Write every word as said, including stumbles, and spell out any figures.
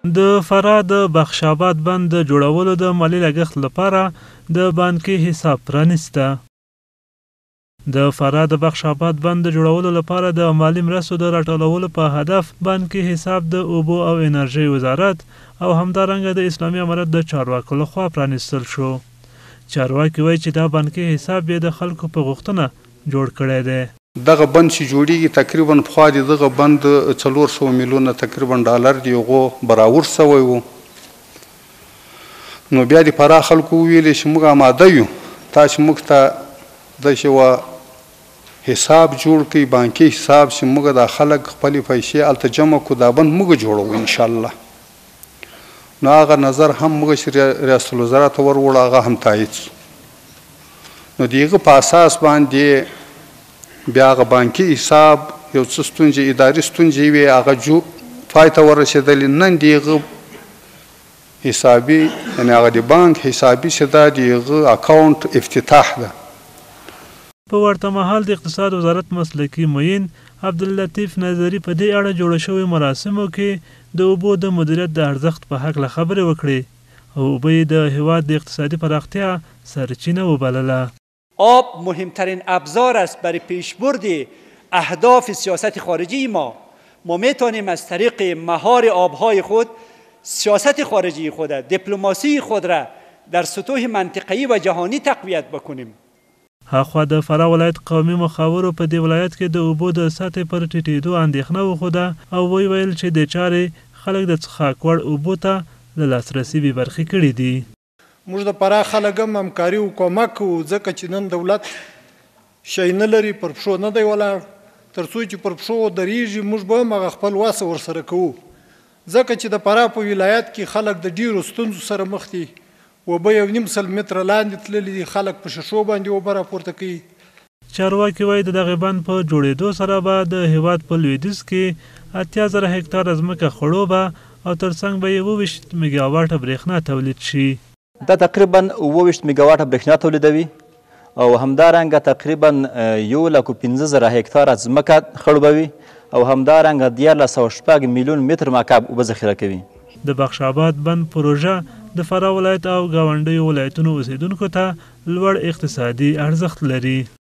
د فراه د بخش آباد بند د جوړولو د مالي لګښت لپاره د بانکي حساب پرانیسته. د فراه د بخش آباد بند د جوړولو لپاره د مالي مرستو د راټولولو په هدف بانکي حساب د اوبو او انرژۍ وزارت او همدارنګه د اسلامي امارت د چارواکو لخوا پرانیستل شو. چارواکي وایي چې دا بانکي حساب یې د خلکو په غوښتنه جوړ کړی دی. دغه بند چې جوړیږي تقریبا پخوا د دغه بند څلور سوه میلیونه تقریبا ډالر د هغو براور سوی و. نو بیا د فراه خلکو وویلې چې موږ اماده یو، تاسې موږ ته داسې یوه حساب جوړ کړئ، بانکي حساب، چې موږ دا خلک خپلې پیسې هلته جمع کړو، دا بند موږ جوړوو انشاءالله. نو هغه نظر هم موږ چې ریاست الوزرا ته ور وړو، هغه هم تایید شو. نو د هغه په اساس باندې بیا هغه بانکي حساب یو څه ستونزې، اداري ستونزې وې، هغه جو پای ته ورسېدلې. نن د هغه حسابي، یعنې هغه د بانک حسابي چې دا د هغه اکاونټ افتتاح ده. په ورته مهال د اقتصاد وزارت مسلکي معین عبداللطیف نظري په دې اړه جوړ شوي مراسمو کې د اوبو د مدیریت د ارزښت په هکله خبرې وکړې او اوبه یې د هېواد د اقتصادي پراختیا سرچینه وبلله. آب مهمترین ابزار است برای پیشبرد اهداف سیاست خارجی ما. ما میتونیم از طریق مهار آبهای خود سیاست خارجی خود، دیپلماسی خود را در سطوح منطقه‌ای و جهانی تقویت بکنیم. هاخوا د فراه ولایت قومي مخاورو په دې ولایت کې د اوبو د سطحې پر ټیټېدو اندېښنه وښوده او ویې ویل چې د چارې خلک د څښاک وړ اوبو ته له لاسرسي بې برخې کړي دي. موږ د فراه خلک هم همکاري او کومک کوو، ځکه چې نن دولت شی نه لري، پر پښو نه دی ولاړ. تر څو چې پر پښو ودرېږي موږ به هم هغه خپل وسه ورسره کوو، ځکه چې د فراه په ولایت کې خلک د ډېرو ستونزو سره مخ دي. اوبه یو نیم سل متره لاندې تللي دي، خلک په شیشو باندې اوبه راپورته کوي. چارواکي وایي د دغې بند په جوړېدو سره به د هېواد په لویدیځ کې اتیا زره هکټاره ځمکه خړوبه او ترڅنګ به یې اووه ویشت میګاواټه برېښنا تولید شي. دا تقریبا اووه ویشت میګاواټه برېښنا تولیدوي او همدارنګه تقریبا یو لک و پنځه زره هکټاره ځمکه خړوبوي او همدارنګه دیارلس سوه شپږ میلیون متر مکعب اوبه ذخیره کوي. د بخش آباد بند پروژه د فراه ولایت او ګاونډیو ولایتونو اوسیدونکو ته لوړ اقتصادي ارزښت لري.